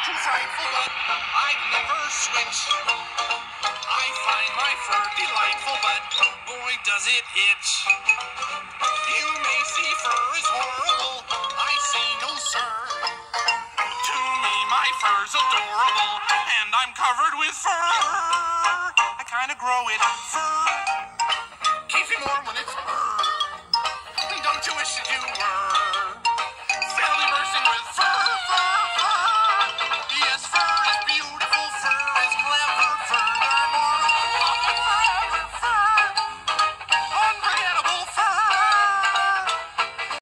too frightful, but I'd never switch. I find my fur delightful, but boy, does it itch. You may see fur is horrible. I say no, sir. To me, my fur's adorable, and I'm covered with fur. I kind of grow it fur.